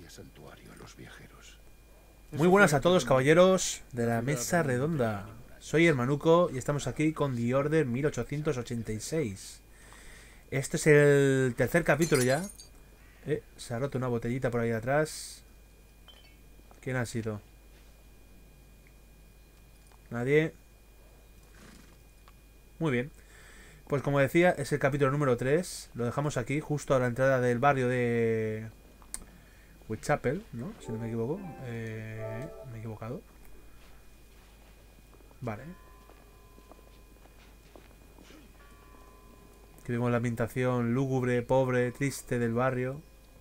daría santuario a los viajeros. Muy buenas a todos, caballeros de la mesa redonda. Soy Hermanuco y estamos aquí con The Order 1886. Este es el tercer capítulo ya. Se ha roto una botellita por ahí atrás. ¿Quién ha sido? Nadie. Muy bien. Pues como decía, es el capítulo número 3. Lo dejamos aquí, justo a la entrada del barrio de Whitechapel, ¿no? Si no me equivoco. Me he equivocado. Vale. Aquí vemos la ambientación lúgubre, pobre, triste del barrio.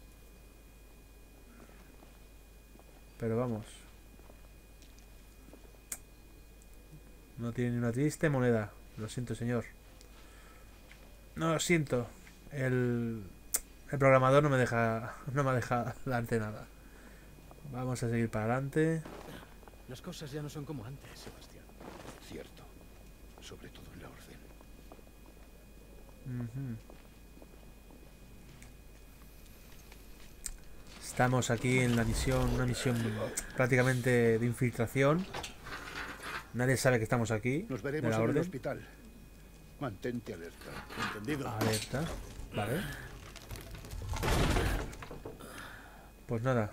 Pero vamos. No tiene ni una triste moneda. Lo siento, señor. No lo siento. El programador no me deja darte nada. Vamos a seguir para adelante. Las cosas ya no son como antes, Sebastián. Cierto. Sobre todo en la orden. Estamos aquí en la misión, una misión prácticamente de infiltración. Nadie sabe que estamos aquí. Nos De veremos la en el orden. hospital. Mantente alerta. ¿Entendido? Alerta. Vale. Pues nada.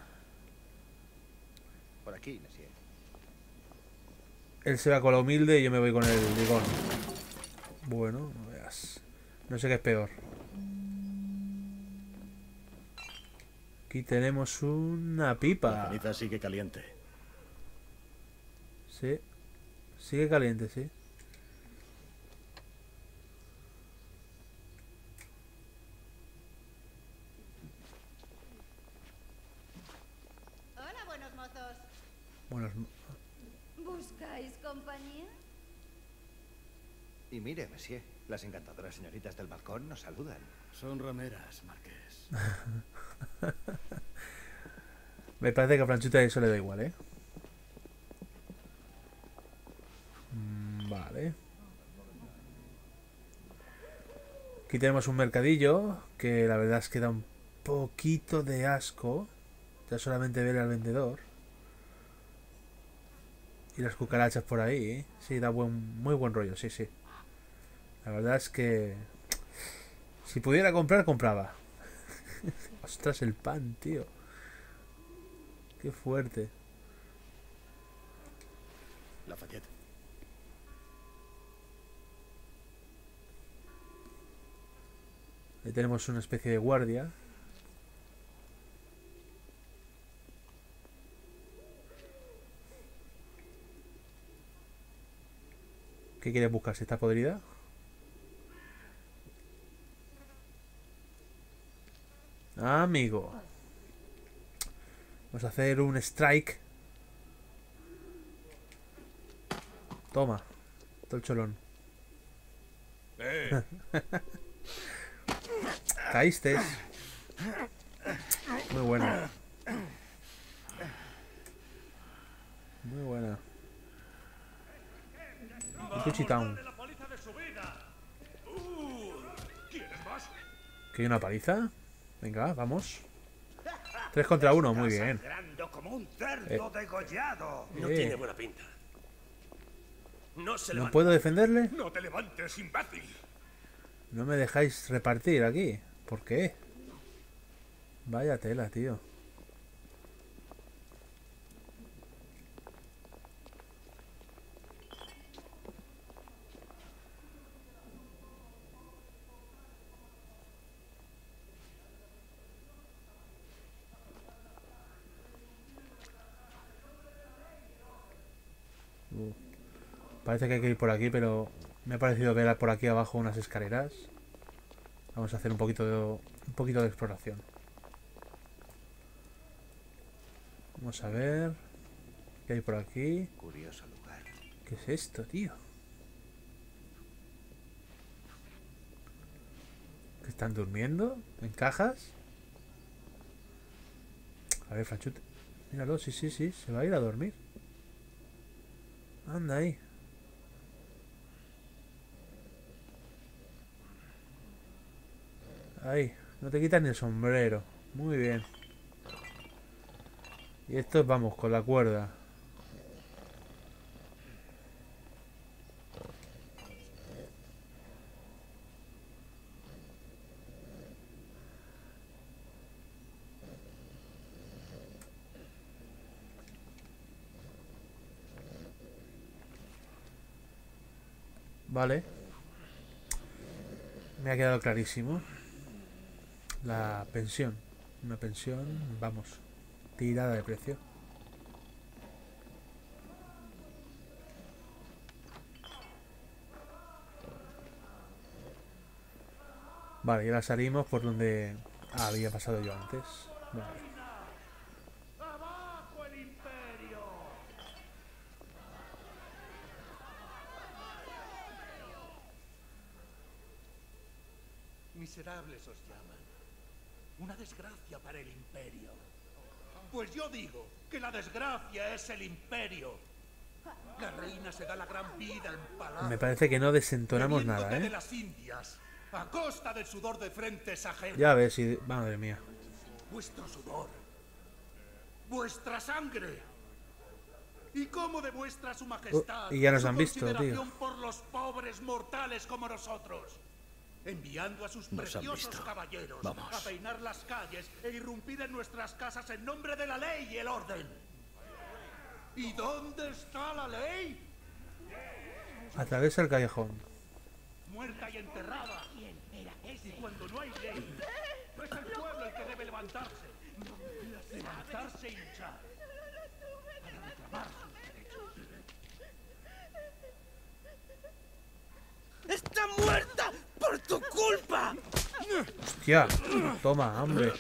Por aquí, Monsieur. Él se va con la humilde y yo me voy con el ligón. Bueno, no veas. No sé qué es peor. Aquí tenemos una La pipa. ceniza sigue caliente. Sí. Sigue caliente, sí. Hola, buenos mozos. Bueno, ¿Buscáis compañía? Y mire, Monsieur, las encantadoras señoritas del balcón nos saludan. Son rameras, Marqués. me parece que a Franchuta eso le da igual, ¿eh? Vale. Aquí tenemos un mercadillo que la verdad es que da un poquito de asco. Ya solamente ver al vendedor. Y las cucarachas por ahí, ¿eh? Sí, da muy buen rollo, sí, sí. La verdad es que si pudiera comprar, compraba. Ostras, el pan, tío. Qué fuerte. Lafayette. Ahí tenemos una especie de guardia. ¿Qué quieres buscar? ¿Si está podrida? Amigo. Vamos a hacer un strike. Toma. Todo el cholón. Caíste. Muy buena. Muy buena. Gucci Town. ¿Que hay una paliza? Venga, vamos. 3 contra 1, muy bien. Como un cerdo degollado. No tiene buena pinta. No se ¿No levanta. puedo defenderle? No te levantes, imbécil. No me dejáis repartir aquí. ¿Por qué? Vaya tela, tío. Parece que hay que ir por aquí, pero me ha parecido ver por aquí abajo unas escaleras. Vamos a hacer un poquito de exploración. Vamos a ver. ¿Qué hay por aquí? Curioso lugar. ¿Qué es esto, tío? ¿Que están durmiendo? ¿En cajas? A ver, Franchute. Míralo, sí, sí, sí. Se va a ir a dormir. Anda ahí. Ahí. No te quitas ni el sombrero. Muy bien. Y esto vamos con la cuerda. Vale. Me ha quedado clarísimo. La pensión. Una pensión, vamos, tirada de precio. Vale, y ahora salimos por donde había pasado yo antes. Vale. ¡Abajo el imperio! Miserables os llaman. Una desgracia para el imperio. Pues yo digo que la desgracia es el imperio. La reina se da la gran vida en palacio. Me parece que no desentonamos nada, bebiendo té de ¿eh? las Indias, a costa del sudor de frentes ajenos. Ya ves si... Madre mía. Vuestro sudor. Vuestra sangre. ¿Y cómo demuestra su majestad y ya nos su han visto, consideración tío. por los pobres mortales como nosotros? Enviando a sus Nos han preciosos visto. caballeros Vamos. a peinar las calles e irrumpir en nuestras casas en nombre de la ley y el orden. ¿Y dónde está la ley? Atraviesa el callejón. Muerta y enterrada. Y cuando no hay ley, es el pueblo el que debe levantarse. Levantarse y luchar. Para reclamar sus derechos. ¡Está muerta por tu culpa! Hostia, toma, hombre.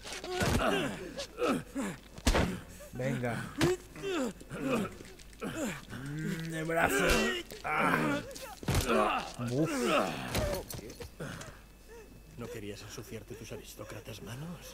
Venga. El brazo. Ah. Uf. ¿No querías ensuciarte tus aristócratas manos?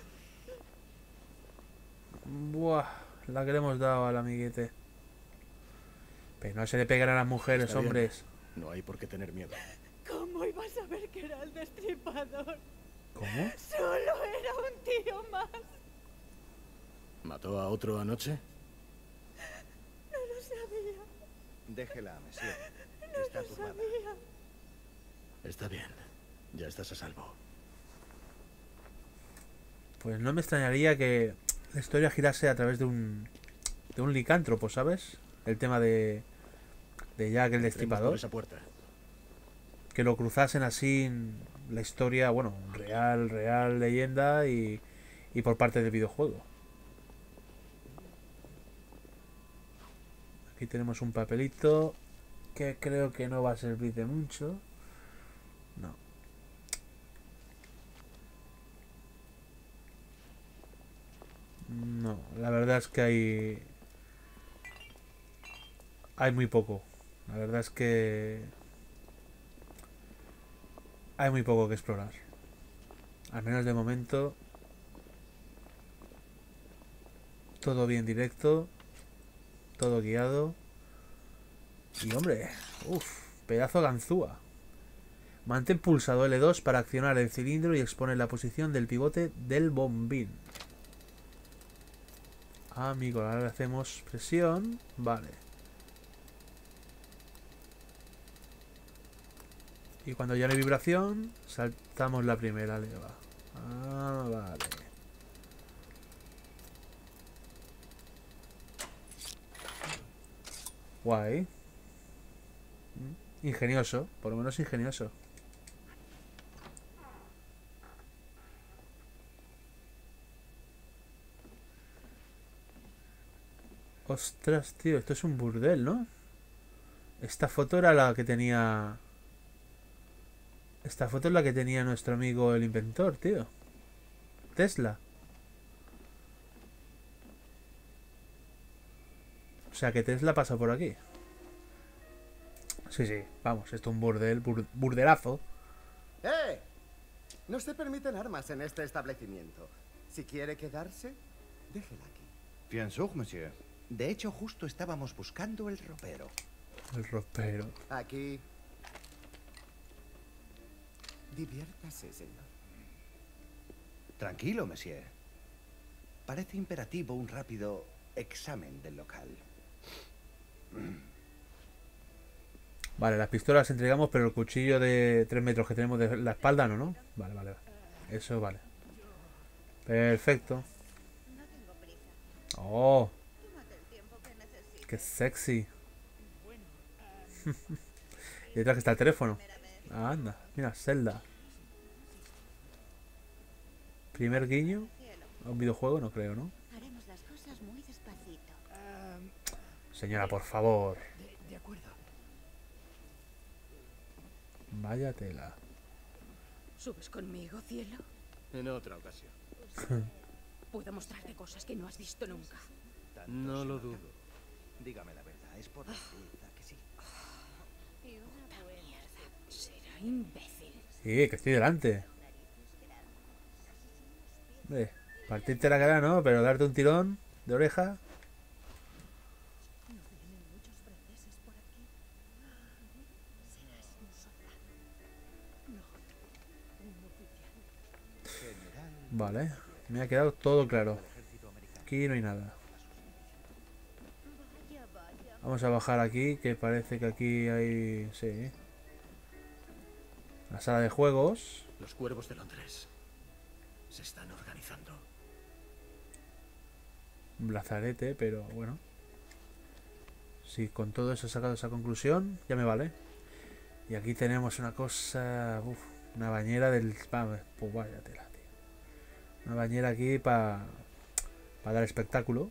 Buah, la que le hemos dado al amiguete. Pero no se le pegan a las mujeres, Está bien. hombres. No hay por qué tener miedo. ¿Cómo ibas a saber que era el destripador? ¿Cómo? Solo era un tío más. ¿Mató a otro anoche? No lo sabía, Déjela, monsieur. no Está lo turbada. sabía. Está bien. Ya estás a salvo. Pues no me extrañaría que la historia girase a través de un licántropo, ¿sabes? El tema de Jack el Entremos por Destripador. esa puerta. Que lo cruzasen así en la historia, bueno, real leyenda y por parte del videojuego. Aquí tenemos un papelito que creo que no va a servir de mucho. No. No, la verdad es que hay muy poco. La verdad es que hay muy poco que explorar. Al menos de momento. Todo bien directo. Todo guiado. Y hombre, pedazo ganzúa. Mantén pulsado L2 para accionar el cilindro y exponer la posición del pivote del bombín. Amigo, ahora le hacemos presión. Vale. Y cuando ya no hay vibración, saltamos la primera leva. Ah, vale. Guay. Ingenioso, por lo menos ingenioso. Ostras, tío, esto es un burdel, ¿no? Esta foto era la que tenía... Esta foto es la que tenía nuestro amigo el inventor, tío. Tesla. O sea que Tesla pasa por aquí. Sí, vamos, esto es un burdel, burdelazo. ¡Eh! No se permiten armas en este establecimiento. Si quiere quedarse, déjela aquí. Bien sûr, monsieur. De hecho, justo estábamos buscando el ropero. El ropero. Aquí. Diviértase, señor. Tranquilo, monsieur. Parece imperativo un rápido examen del local. Vale, las pistolas las entregamos, pero el cuchillo de 3 metros que tenemos de la espalda no, ¿no? Vale, vale, vale. Eso vale. Perfecto. No tengo prisa. Oh, Tómate el tiempo que necesites. qué sexy. Y detrás que está el teléfono. Ah, anda, mira, Zelda. Primer guiño a un videojuego, no creo, ¿no? Haremos las cosas muy despacito. Señora, por favor. De acuerdo. Vaya tela. ¿Subes conmigo, cielo? En otra ocasión. Puedo mostrarte cosas que no has visto nunca. No lo dudo. Dígame la verdad, es por la nariz, ¿a que sí? Y una buena. Mierda, será imbécil. Sí, que estoy delante. Hombre, partirte la cara no, pero darte un tirón de oreja. Vale, me ha quedado todo claro. Aquí no hay nada. Vaya, vaya. Vamos a bajar aquí, que parece que aquí hay... Sí. La sala de juegos. Los cuervos de Londres se están organizando. Un blazarete, pero bueno. Si con todo eso he sacado esa conclusión, ya me vale. Y aquí tenemos una cosa... Uf, una bañera del... Pues vaya tela, tío. Una bañera aquí para dar espectáculo.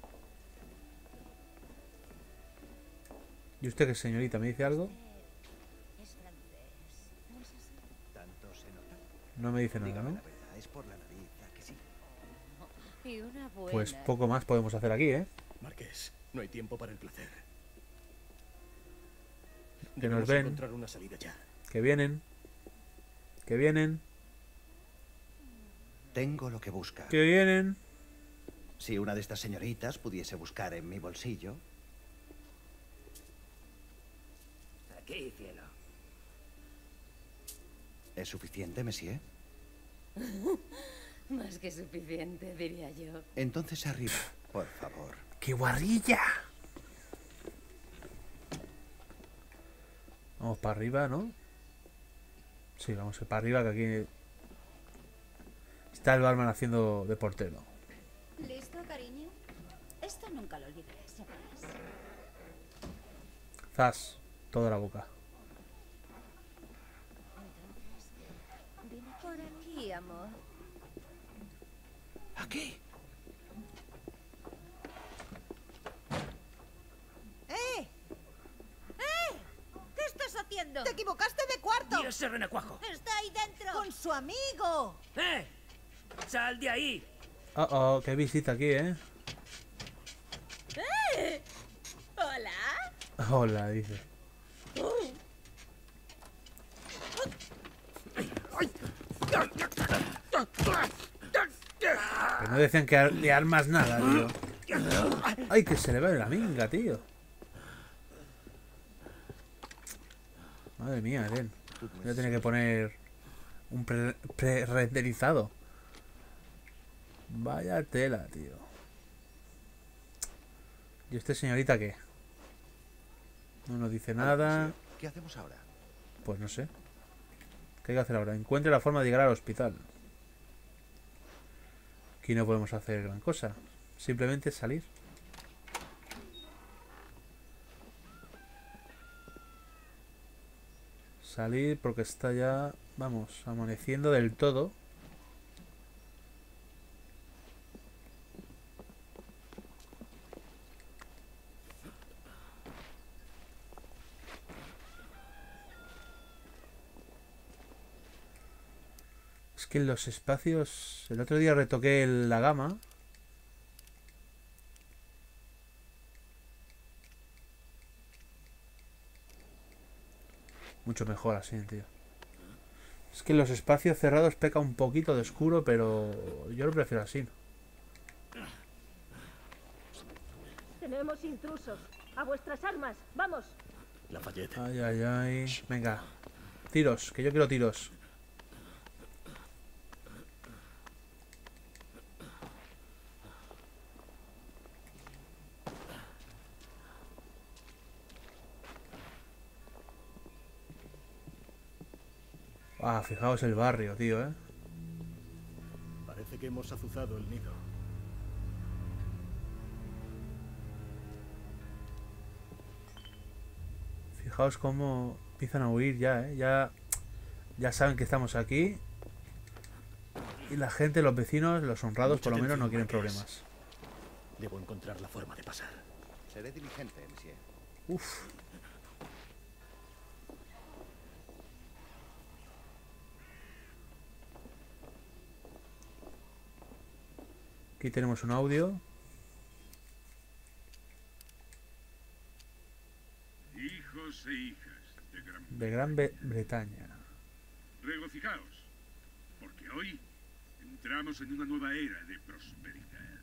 ¿Y usted qué, señorita? ¿Me dice algo? Es francés. ¿No es así? Tanto se nota. No me dice nada, Dígame ¿no? la verdad, es por la nariz, ¿a que sí? Y una buena. Pues poco más podemos hacer aquí, ¿eh? Marqués, no hay tiempo para el placer. Que nos Debemos ven. encontrar una salida ya. Que vienen. Que vienen. Tengo lo que busca. Que vienen. Si una de estas señoritas pudiese buscar en mi bolsillo. Aquí, cielo. ¿Es suficiente, monsieur? Más que suficiente, diría yo. Entonces arriba, por favor. ¡Qué guarrilla! Vamos para arriba, ¿no? Sí, vamos para arriba, que aquí está el barman haciendo de portero. ¿Listo, cariño? Esto nunca lo olvidarás, ya verás. Zas, toda la boca. Ven por aquí, amor. Aquí. ¡Eh! ¿Qué estás haciendo? ¡Te equivocaste de cuarto! ¡Y ese renacuajo! ¡Está ahí dentro! ¡Con su amigo! ¡Eh! ¡Sal de ahí! Oh, oh, qué visita aquí, ¿eh? Hola. Hola, dice. Que no decían que de armas nada, tío. Ay, que se le va la minga, tío. Madre mía, Eren. Voy a tener que poner un pre-renderizado. Vaya tela, tío. ¿Y este señorita qué? No nos dice nada. ¿Qué hacemos ahora? Pues no sé. ¿Qué hay que hacer ahora? Encuentre la forma de llegar al hospital. Aquí no podemos hacer gran cosa. Simplemente salir. Salir porque está ya, vamos, amaneciendo del todo. Es que en los espacios... El otro día retoqué la gama. Mucho mejor así, tío. Es que en los espacios cerrados peca un poquito de oscuro, pero yo lo prefiero así. Tenemos intrusos. A vuestras armas. Vamos. Lafayette. Ay, ay, ay. Venga. Tiros, que yo quiero tiros. Ah, fijaos el barrio, tío, Parece que hemos azuzado el nido. Fijaos cómo empiezan a huir ya, Ya saben que estamos aquí. Y la gente, los vecinos, los honrados, por lo menos no quieren problemas. Debo encontrar la forma de pasar. Seré diligente, monsieur. Uf. Aquí tenemos un audio. Hijos e hijas de Gran Bretaña. Regocijaos, porque hoy entramos en una nueva era de prosperidad.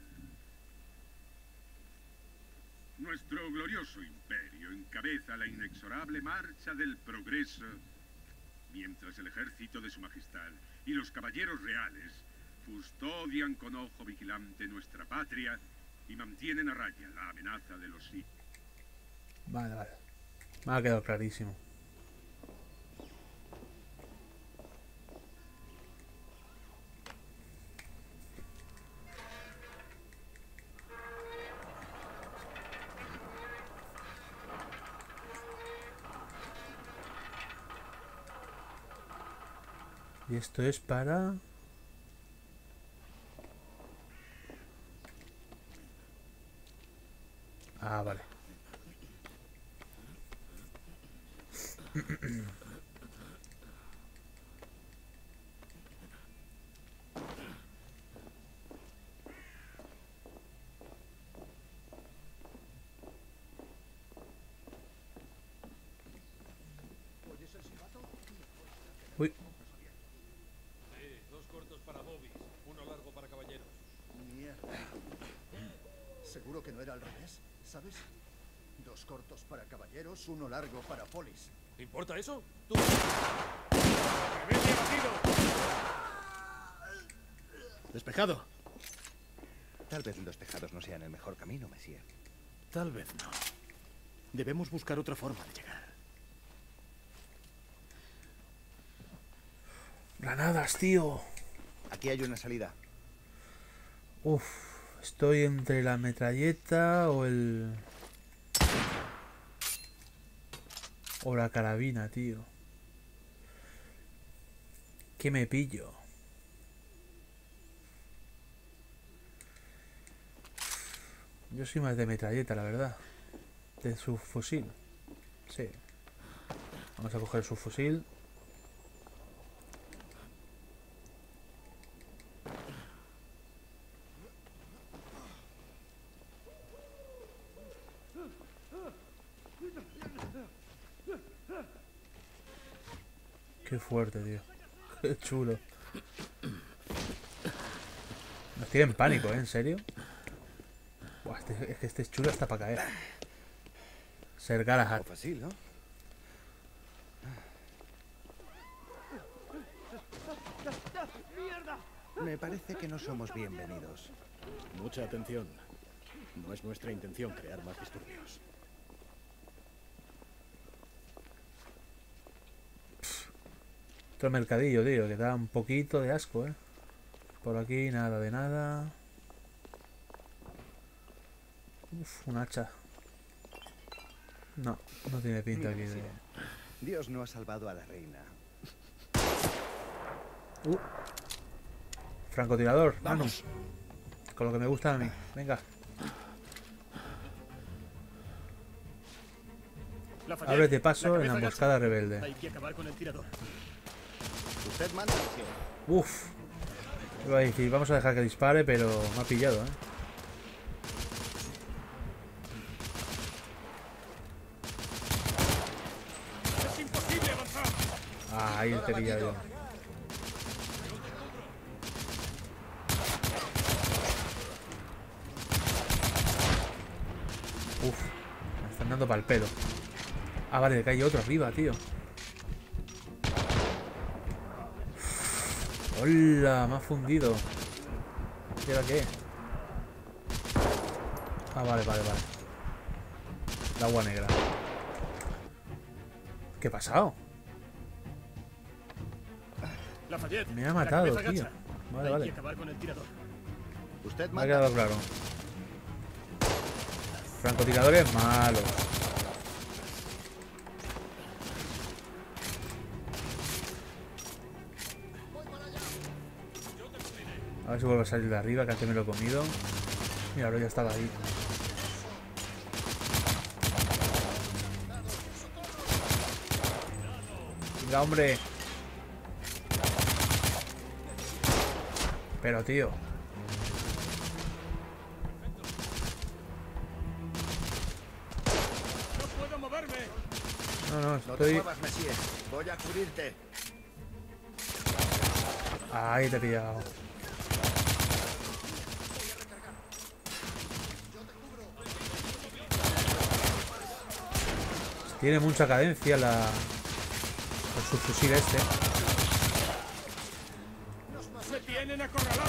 Nuestro glorioso imperio encabeza la inexorable marcha del progreso, mientras el ejército de su majestad y los caballeros reales custodian con ojo vigilante nuestra patria y mantienen a raya la amenaza de los siglos. Vale, vale. Me ha quedado clarísimo. Y esto es para... Ah, vale. Uy. Dos cortos para Bobby, uno largo para caballeros. Mierda. ¿Seguro que no era al revés? ¿Sabes? Dos cortos para caballeros, uno largo para polis. ¿Te importa eso? ¡Tú! ¡Rebelde abatido! ¡Despejado! Tal vez los tejados no sean el mejor camino, monsieur. Tal vez no. Debemos buscar otra forma de llegar. Granadas, tío. Aquí hay una salida. Uf, estoy entre la metralleta o el... O la carabina, tío. ¿Qué me pillo? Yo soy más de metralleta, la verdad. De subfusil. Sí. Vamos a coger su fusil. Qué fuerte, tío. Qué chulo. Nos tienen pánico, ¿eh? ¿En serio? Buah, es que este es chulo hasta para caer. Ser Galahad. Fácil, ¿no? Me parece que no somos bienvenidos. Mucha atención. No es nuestra intención crear más disturbios. Otro mercadillo, tío, que da un poquito de asco, ¿eh? Por aquí nada de nada. Uf, un hacha. No, no tiene pinta aquí de... Dios no ha salvado a la reina. Francotirador, vamos. Con lo que me gusta a mí. Venga. Ábrete paso en la emboscada rebelde. Hay que acabar con el tirador. Usted manda, monsieur. Uf. Iba a decir, vamos a dejar que dispare, pero me ha pillado, ¿eh? ¡Es imposible avanzar! Ah, ahí te he pillado yo. Uf, me están dando pa'l pelo. Ah, vale, que hay otro arriba, tío. ¡Hola! Me ha fundido. ¿Y ahora qué? Ah, vale, vale, vale. La agua negra. ¿Qué ha pasado? Lafayette, Me ha la matado, cabeza tío. gacha. Vale, Hay vale. que acabar con el tirador. Usted Me ha manda. quedado claro. Francotiradores malos. A ver si vuelvo a salir de arriba, que antes me lo he comido. Mira, ahora ya estaba ahí. Venga, hombre. Pero, tío. ¡No puedo moverme! No, no, No te estoy... muevas, Messier. Voy a cubrirte. Ahí te he pillado. Tiene mucha cadencia el subfusil este. ¡Se tienen acorralados!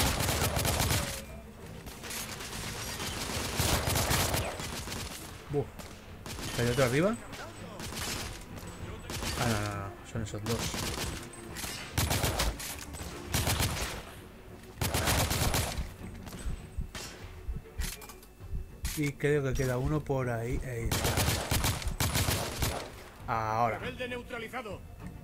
Buf. ¿Hay otro arriba? Ah, no, no, no. Son esos dos. Y creo que queda uno por ahí. Ahí está. Ahora. Rebelde neutralizado.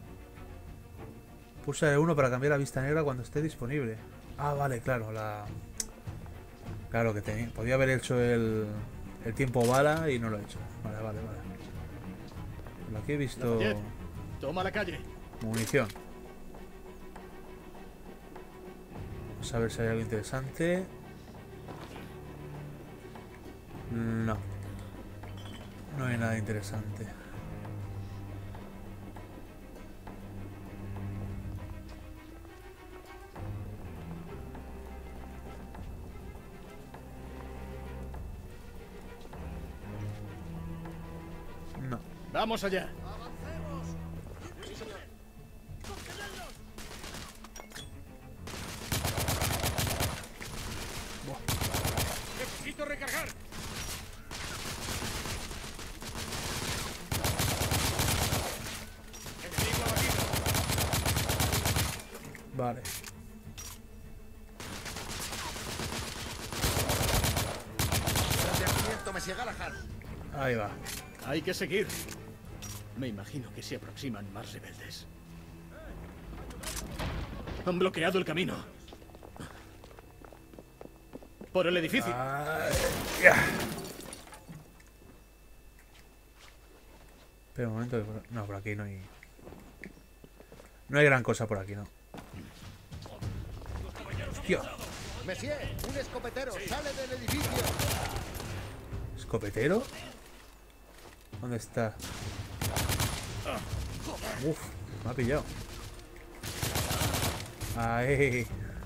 Pulsa el 1 para cambiar la vista negra cuando esté disponible. Ah, vale, claro, Claro que tenía. Podía haber hecho el tiempo bala y no lo he hecho. Vale, vale, vale. Por aquí he visto Lafayette, toma la calle. munición. Vamos a ver si hay algo interesante. No. No hay nada interesante. No. Vamos allá. Necesito recargar. Enemigo abatido. Vale. Franqueamiento, Messier Galahad. Ahí va. Hay que seguir. Me imagino que se aproximan más rebeldes. Han bloqueado el camino. Por el edificio. Ya. Espera un momento. No, por aquí no hay... No hay gran cosa por aquí, ¿no? Hostia. Messier, un escopetero, sale del edificio. ¿Escopetero? ¿Dónde está? Uf, me ha pillado. Ahí.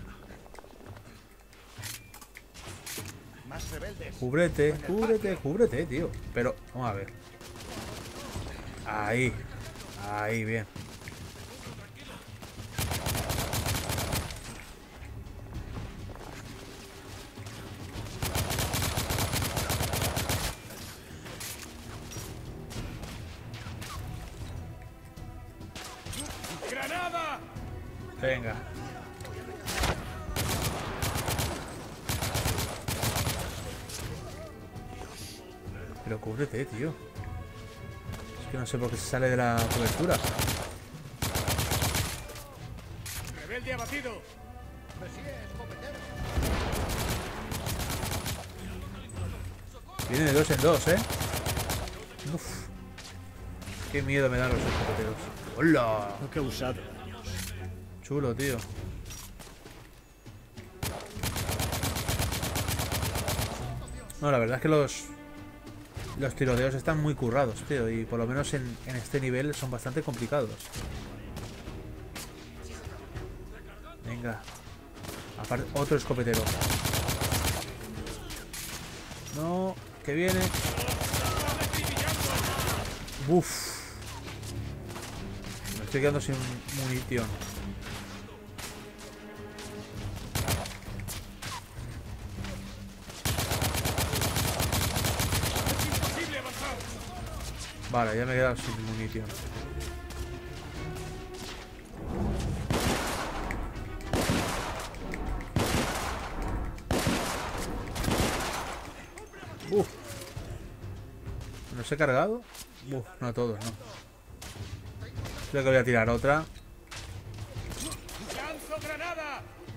Más rebeldes. Cúbrete, cúbrete, cúbrete, tío. Pero, vamos a ver. Ahí. Ahí, bien. ¡Granada! Venga. Pero cúbrete, tío. Es que no sé por qué se sale de la cobertura. Rebelde abatido. Messier, escopetero. Viene de dos en dos, ¿eh? Uf. Qué miedo me dan los escopeteros. ¡Hola! Ha causado daños. Chulo, tío. No, la verdad es que los tiroteos están muy currados, tío. Y por lo menos en este nivel son bastante complicados. Venga. Aparte, otro escopetero. No, que viene. Uf. Me estoy quedando sin munición. Vale, ya me he quedado sin munición. ¿Los he cargado? Uf, no a todos, no. Creo que voy a tirar otra. ¡Lanzo granada!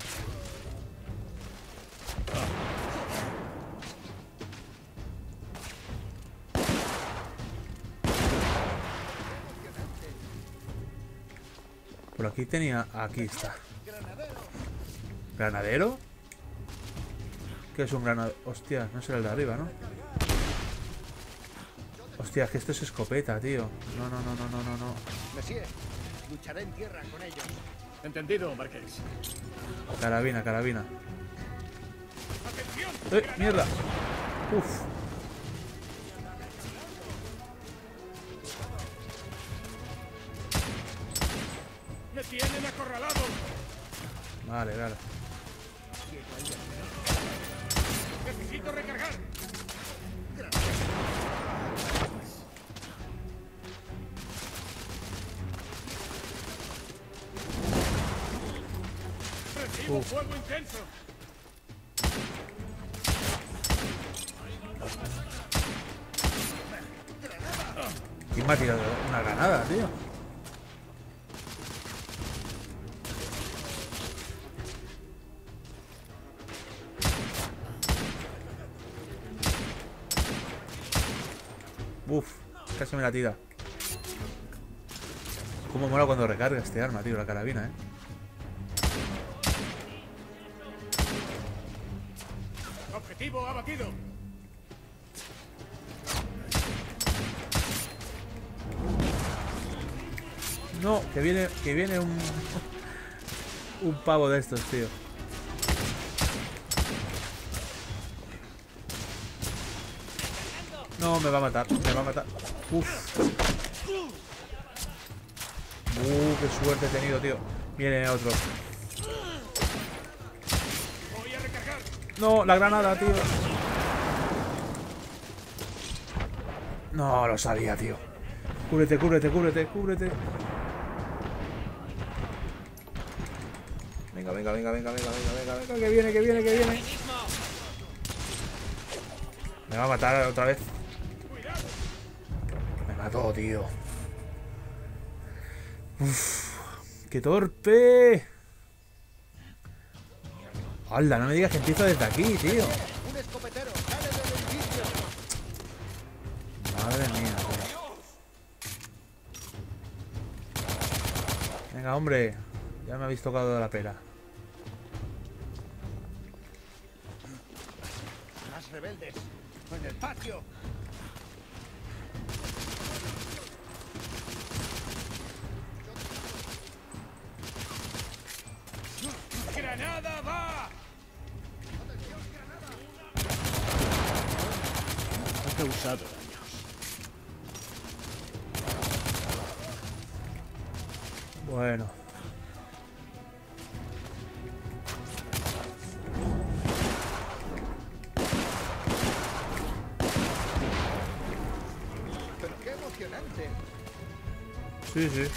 Por aquí tenía... Aquí está. ¿Granadero? ¿Qué es un granadero? Hostia, no será el de arriba, ¿no? Hostia, es que esto es escopeta, tío. No. Monsieur, lucharé en tierra con ellos. Entendido, Marqués. Carabina. ¡Mierda! Uf. ¡Me tienen acorralado! Vale. ¡Necesito recargar! ¡Recibo fuego intenso! ¿Quién me ha tirado una granada, tío? Uf, casi me la tira. Cómo mola cuando recarga este arma, tío, la carabina, ¡Objetivo abatido! No, que viene un pavo de estos, tío. No, me va a matar. Uf. Qué suerte he tenido, tío. Viene otro. Voy a recargar. No, la granada, tío. No, lo sabía, tío. Cúbrete. Venga, que viene. Me va a matar otra vez. Me mató, tío. Uf, qué torpe. ¡Hala! No me digas que empiezo desde aquí, tío. Un escopetero, sale del edificio. Madre mía, tío. Venga, hombre. Ya me habéis tocado de la pera. Más rebeldes. En el patio. ¡Granada va! Ha causado daños. Bueno. Pero qué emocionante. Sí.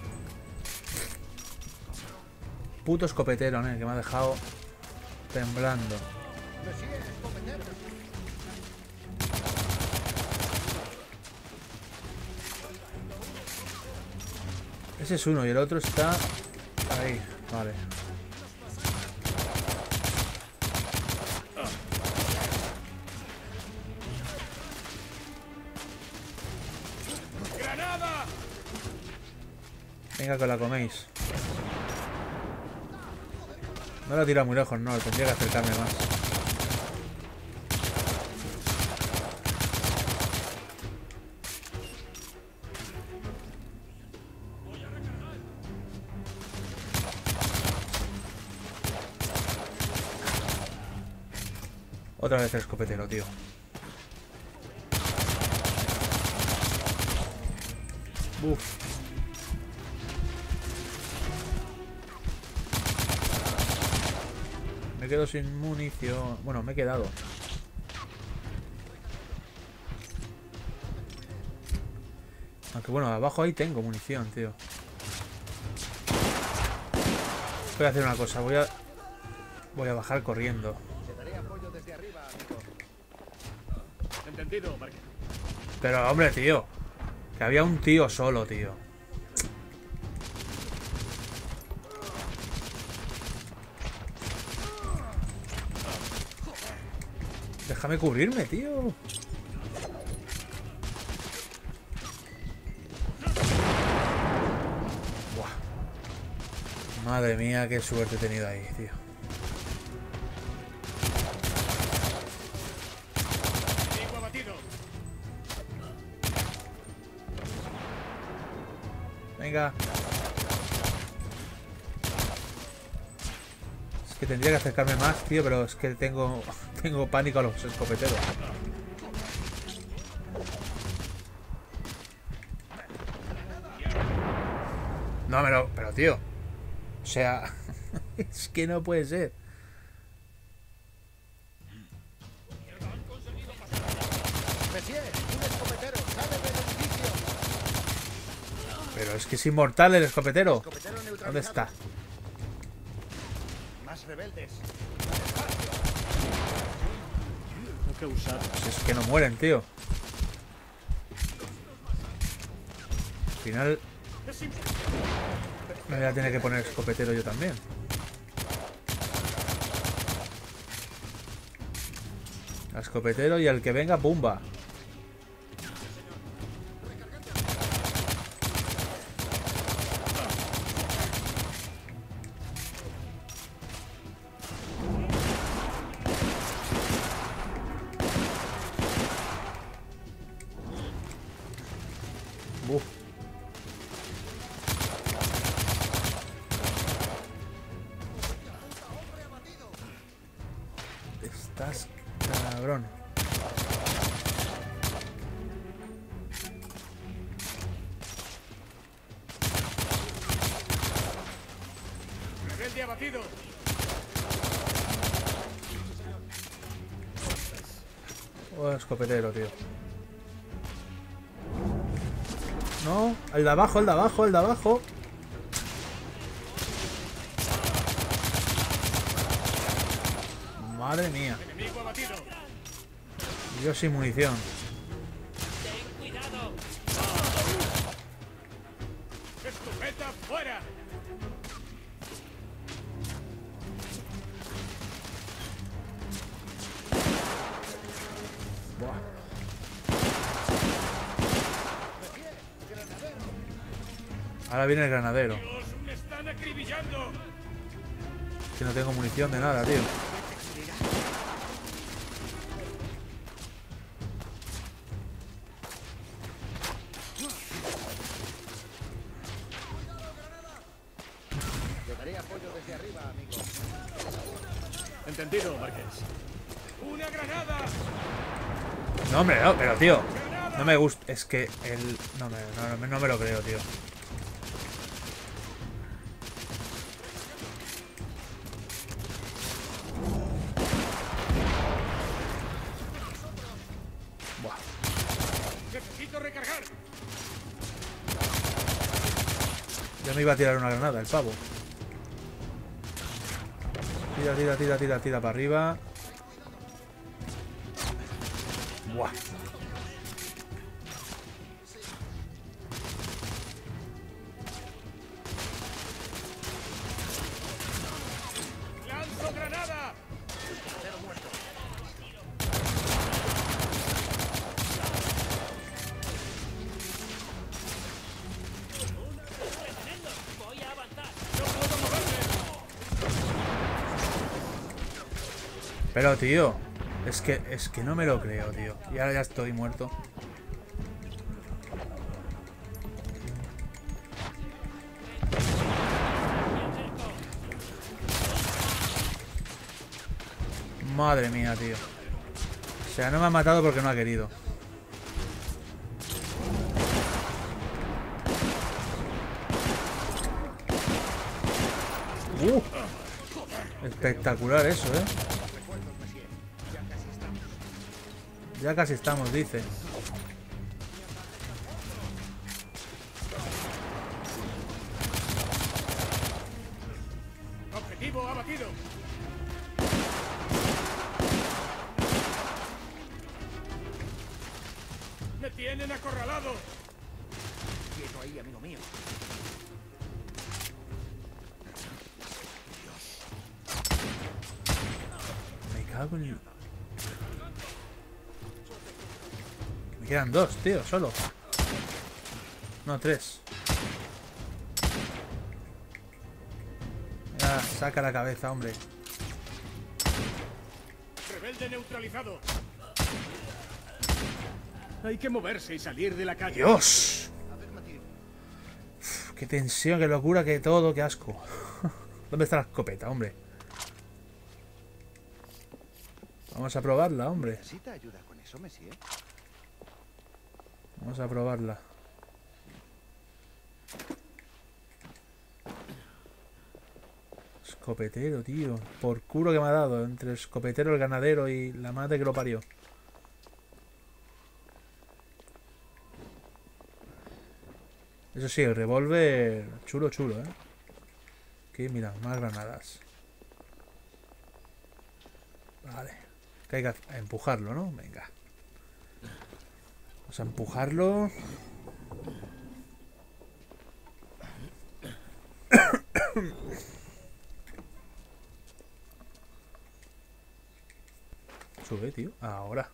Puto escopetero, que me ha dejado temblando. Monsieur, escopetero. Ese es uno y el otro está ahí. Vale. ¡Granada! Venga, que la coméis. No lo tira muy lejos, no. Tendría que acercarme más. Otra vez el escopetero, tío. Uf. Me quedo sin munición. Bueno, me he quedado. Aunque bueno, abajo ahí tengo munición, tío. Voy a hacer una cosa. Voy a bajar corriendo. Te daré apoyo desde arriba, amigo. Entendido, Marqués. Pero, hombre, tío. Que había un tío solo, tío. Déjame cubrirme, tío. Madre mía, qué suerte he tenido ahí, tío. Venga. Es que tendría que acercarme más, tío, pero es que tengo pánico a los escopeteros. No, pero tío. O sea, es que no puede ser. Monsieur, un escopetero, sale del edificio. Pero es que es inmortal el escopetero. Escopetero neutralizado. ¿Dónde está? Más rebeldes. Tengo que usar. Pues es que no mueren, tío. Al final me voy a tener que poner escopetero yo también. Al escopetero y al que venga, ¡pumba! Buf. Estás cabrón. Rebelde abatido. Oh, escopetero, tío. No, el de abajo, el de abajo, el de abajo. Madre mía. Enemigo abatido. Yo sin munición. Ten cuidado. Escopeta fuera. Buah. Ahora viene el granadero. Dios, me están acribillando. Que no tengo munición de nada, tío. Yo daré apoyo desde arriba, amigo. Entendido, Marqués. Una granada. No, hombre, no, pero tío. No me gusta. Es que el. No me lo creo, tío. Buah. Necesito recargar. Ya me iba a tirar una granada, el pavo. Tira para arriba. Buah. Lanzo granada. Voy a avanzar. No puedo moverme. Pero tío, es que no me lo creo, tío. Y ahora ya estoy muerto. Madre mía, tío. O sea, no me ha matado porque no ha querido. Espectacular eso, ¿eh? Ya casi estamos, dice. Objetivo abatido. ¡Me tienen acorralado! Quieto ahí, amigo mío. Me cago en... Me quedan 2, tío, solo. No, 3. Ya, saca la cabeza, hombre. ¡Rebelde neutralizado! Hay que moverse y salir de la calle. ¡Dios! Uf, qué tensión, qué locura, qué todo, qué asco. ¿Dónde está la escopeta, hombre? Vamos a probarla, hombre. ¿Necesita ayuda con eso, Monsieur? Vamos a probarla. Escopetero, tío. Por culo que me ha dado. Entre el escopetero, el ganadero y la madre que lo parió. Eso sí, el revólver chulo, chulo, ¿eh? Aquí, mira, más granadas. Vale. Que hay que empujarlo, ¿no? Venga. Vamos a empujarlo. Sube, tío. Ahora.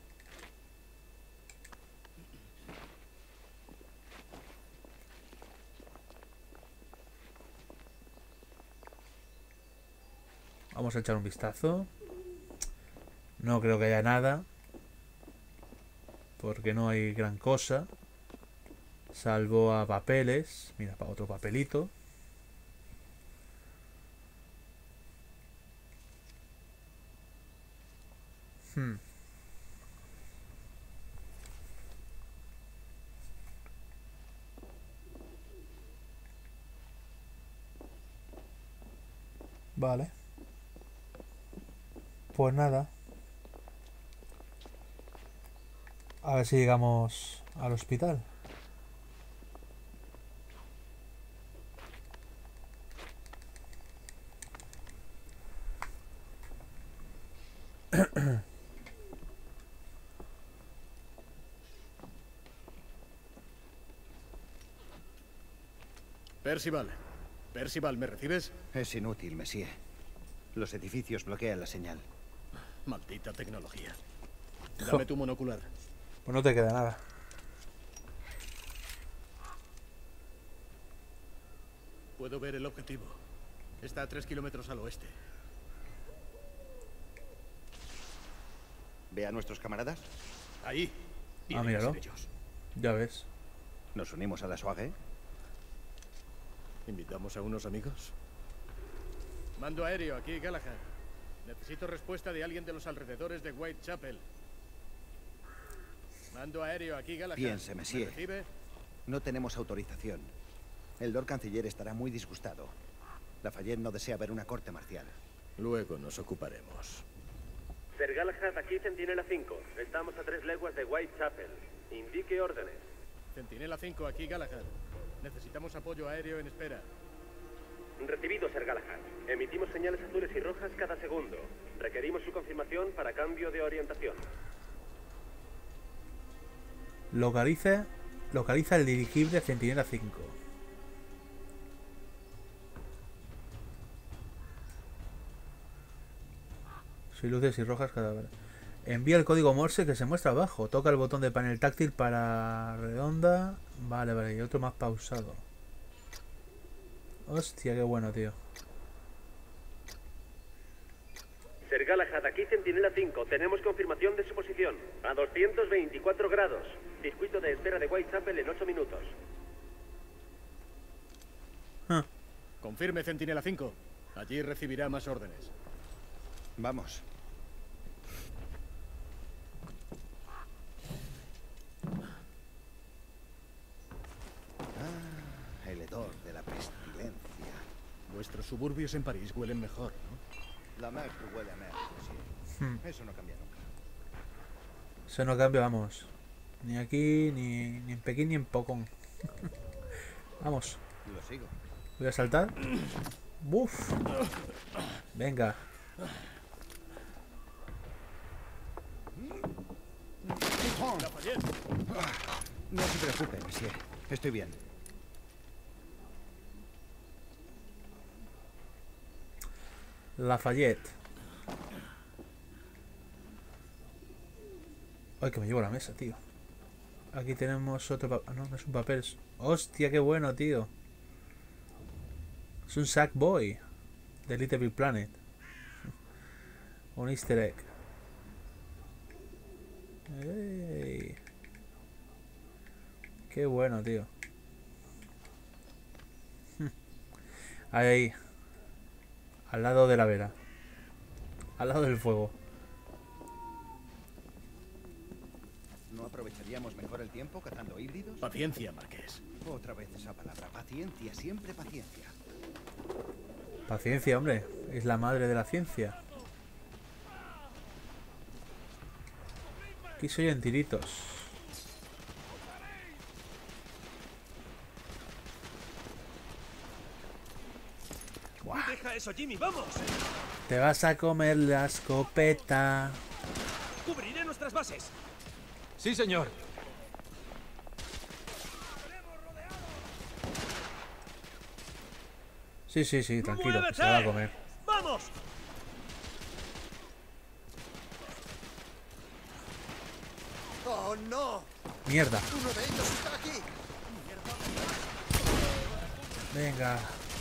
Vamos a echar un vistazo. No creo que haya nada. Porque no hay gran cosa. Salvo a papeles. Mira, para otro papelito. Vale. Pues nada. A ver si llegamos al hospital. Percival. Percival, ¿me recibes? Es inútil, Monsieur. Los edificios bloquean la señal. Maldita tecnología. Dame tu monocular. Pues no te queda nada. Puedo ver el objetivo. Está a 3 kilómetros al oeste. ¿Ve a nuestros camaradas? Ahí. Ah, míralo. Ya ves. ¿Nos unimos a la SWAG? ¿Invitamos a unos amigos? Mando aéreo, aquí Galahad. Necesito respuesta de alguien de los alrededores de Whitechapel. Mando aéreo, aquí Galahad. Piense, Monsieur. ¿Me recibe? No tenemos autorización. El Lord Canciller estará muy disgustado. Lafayette no desea ver una corte marcial. Luego nos ocuparemos. Sir Galahad, aquí Centinela 5. Estamos a 3 leguas de Whitechapel. Indique órdenes. Centinela 5, aquí Galahad. Necesitamos apoyo aéreo en espera. Recibido, Sir Galahad. Emitimos señales azules y rojas cada segundo. Requerimos su confirmación para cambio de orientación. Localiza el dirigible Centinela 5. Soy luces y rojas cada vez. Envía el código Morse que se muestra abajo. Toca el botón de panel táctil para redonda. Vale, vale. Y otro más pausado. Hostia, qué bueno, tío. Sir Galahad, aquí Centinela 5. Tenemos confirmación de su posición. A 224 grados. Circuito de espera de Whitechapel en 8 minutos. Confirme, Centinela 5. Allí recibirá más órdenes. Vamos. El hedor de la pestilencia. Nuestros suburbios en París huelen mejor, ¿no? La mer huele a mer, sí. Eso no cambia nunca. Eso no cambia, vamos. Ni aquí, ni en Pekín, ni en Pocón. Vamos. Lo sigo. Voy a saltar. ¡Buf! Venga. No se preocupe, monsieur. Estoy bien. Lafayette. Ay, que me llevo la mesa, tío. Aquí tenemos otro papel. No, no es un papel. Hostia, qué bueno, tío. Es un Sackboy de Little Big Planet. Un easter egg. ¡Ey! Qué bueno, tío. Ahí. Al lado de la vera. Al lado del fuego. ¿No aprovecharíamos mejor el tiempo cazando híbridos? Paciencia, Marqués. Otra vez esa palabra. Paciencia, siempre paciencia. Paciencia, hombre. Es la madre de la ciencia. Aquí soy en tiritos. Buah. Deja eso, Jimmy, vamos. Te vas a comer la escopeta. Cubriré nuestras bases. Sí, señor. Sí, sí, sí, tranquilo, que se va a comer. ¡Vamos! ¡Oh, no! Mierda. ¡Uno de ellos está aquí! Venga.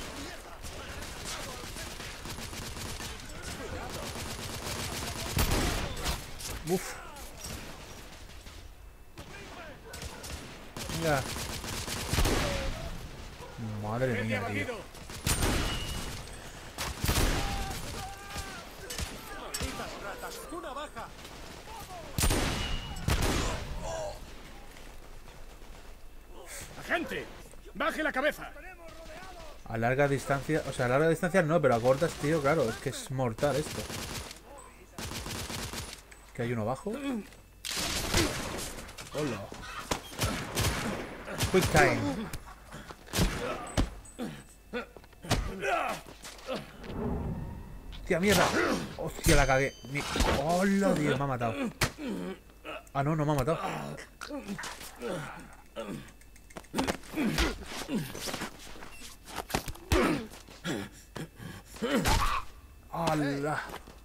Uf. Venga. Madre mía, tío. ¡Una baja! ¡Agente! ¡Baje la cabeza! A larga distancia, o sea, a larga distancia no, pero a cortas, tío, claro, es que es mortal esto. ¿Que hay uno abajo? Hola. Quick time. Hostia, mierda. Hostia, la cagué. Hola, Dios, me ha matado. Ah, no, no me ha matado. ¡Hala!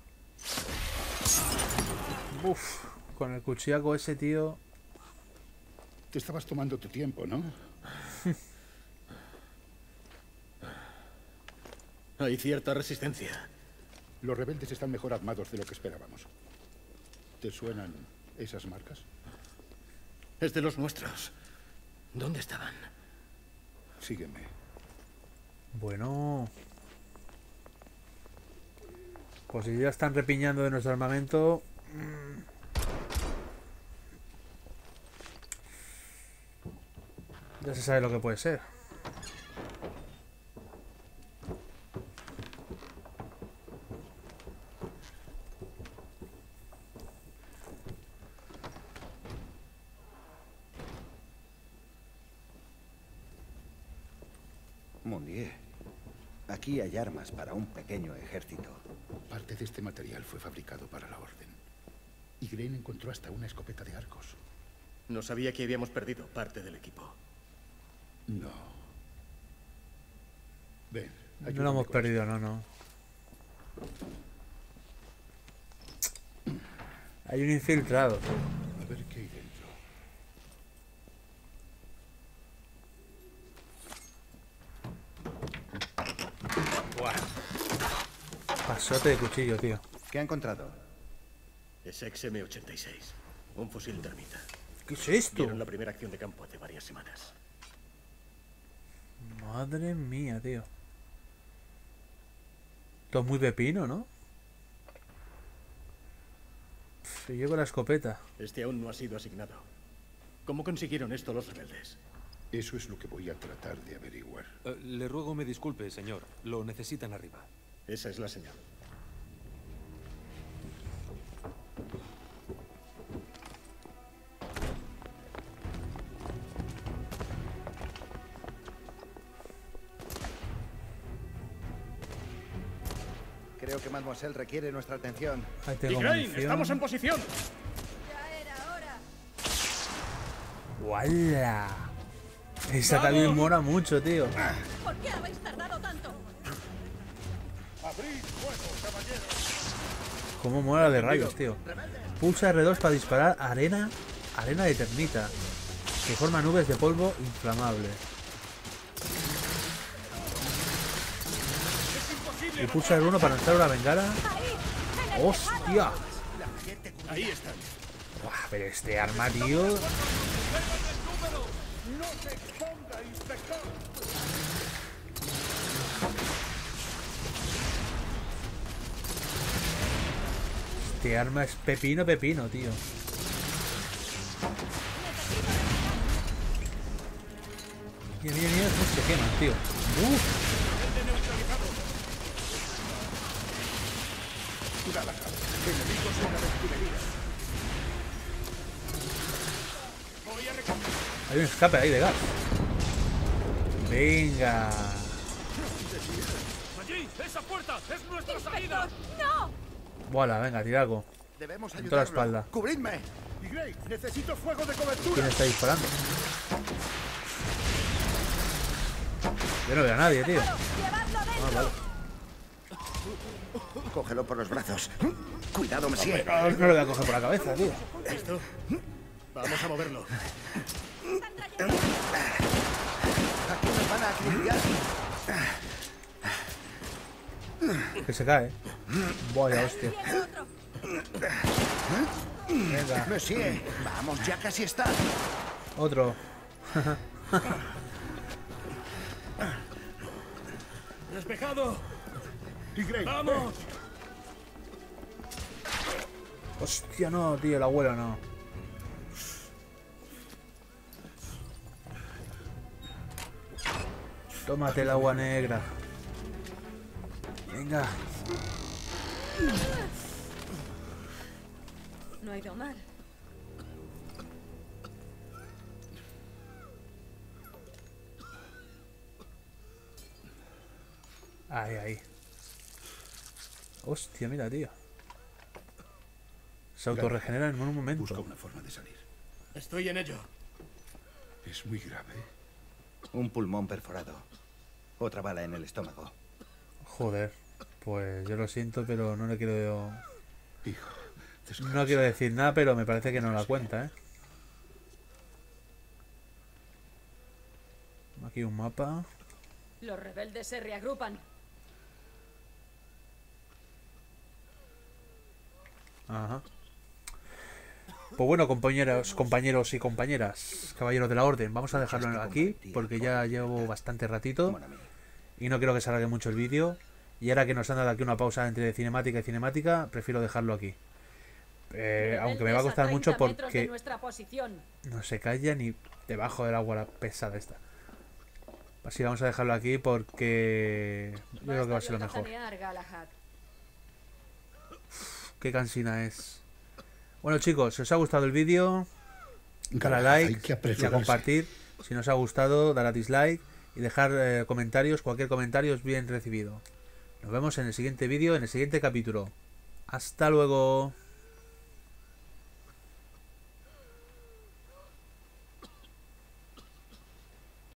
Uf, con el cuchillaco ese, tío. Te estabas tomando tu tiempo, ¿no? Hay cierta resistencia. Los rebeldes están mejor armados de lo que esperábamos. ¿Te suenan esas marcas? Es de los nuestros. ¿Dónde estaban? Sígueme. Bueno. Pues si ya están repiñando de nuestro armamento... Ya se sabe lo que puede ser. Mundier, aquí hay armas para un pequeño ejército. Parte de este material fue fabricado para la Orden. Y Green encontró hasta una escopeta de arcos. No sabía que habíamos perdido parte del equipo. No. Ven. No lo hemos perdido, no, no. Hay un infiltrado. A ver qué hay dentro. Pasote de cuchillo, tío. ¿Qué ha encontrado? Es XM-86. Un fusil termita. ¿Qué es esto? Vieron la primera acción de campo hace varias semanas. Madre mía, tío. Esto es muy pepino, ¿no? Y yo con la escopeta. Este aún no ha sido asignado. ¿Cómo consiguieron esto los rebeldes? Eso es lo que voy a tratar de averiguar. Le ruego me disculpe, señor. Lo necesitan arriba. Esa es la señal. Creo que Mademoiselle requiere nuestra atención. Ahí tengo Crane, munición. estamos en posición. Ya era hora. ¡Wala! Esa también mola mucho, tío. ¿Por qué habéis tardado tanto? ¡Abrid fuego, caballeros! Cómo mola de rayos, tío. Pulsa R2 para disparar arena de termita, que forma nubes de polvo inflamable. Y pulsa R1 para lanzar una bengala. ¡Hostia! Ahí están. Buah, pero este arma, tío. ¡No te expongáis, pecado! Este arma es pepino, tío. Mira, mira, mira, cómo se queman, tío. Enemigos en la escudería. Hay un escape ahí de gas. Venga. ¡Allí! ¡Esa puerta! ¡Es nuestra salida! ¡No! Voilà, venga, tiraco. Debemos En toda la ayudarlo. espalda. ¡Cubridme! Y Grey, necesito fuego de cobertura. ¿Quién está disparando? Yo no veo a nadie, tío. Ah, vale. Cógelo por los brazos. Cuidado, Monsieur. No lo voy a coger por la cabeza, tío. ¿Listo? Vamos a moverlo. Aquí nos van a acribillar. Que se cae. Vaya hostia. Venga. Monsieur, vamos, ya casi está. Otro. ¡Despejado! Y Grey, ¡Vamos! Hostia, no, tío, el abuelo no. Tómate el agua negra. Venga. No ha ido mal. Ahí, ahí. Hostia, mira, tío. Se autorregenera en un momento. Busca una forma de salir. Estoy en ello. Es muy grave. Un pulmón perforado. Otra bala en el estómago. Joder. Pues yo lo siento, pero no le quiero... Hijo, No quiero decir nada, pero me parece que no la cuenta, ¿eh? Aquí un mapa. Los rebeldes se reagrupan. Ajá. Pues bueno, compañeros y compañeras, caballeros de la orden, vamos a dejarlo aquí porque ya llevo bastante ratito y no quiero que se alargue mucho el vídeo. Y ahora que nos han dado aquí una pausa entre cinemática y cinemática, prefiero dejarlo aquí. Aunque me va a costar mucho porque no se calla ni debajo del agua la pesada esta. Así vamos a dejarlo aquí porque yo creo que va a ser lo mejor. Qué cansina es. Bueno, chicos, si os ha gustado el vídeo, dale a like y a compartir. Si no os ha gustado, dale a dislike y dejar comentarios. Cualquier comentario es bien recibido. Nos vemos en el siguiente vídeo, en el siguiente capítulo. Hasta luego.